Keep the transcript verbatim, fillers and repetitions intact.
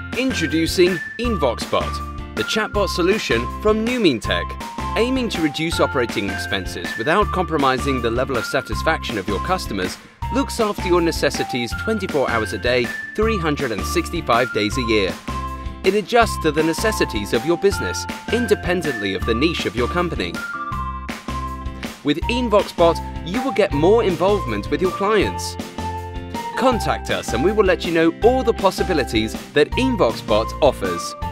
Introducing InvoxBot, the chatbot solution from Numintec, aiming to reduce operating expenses without compromising the level of satisfaction of your customers. Looks after your necessities twenty-four hours a day, three hundred sixty-five days a year. It adjusts to the necessities of your business, independently of the niche of your company. With InvoxBot, you will get more involvement with your clients. Contact us and we will let you know all the possibilities that InvoxBot offers.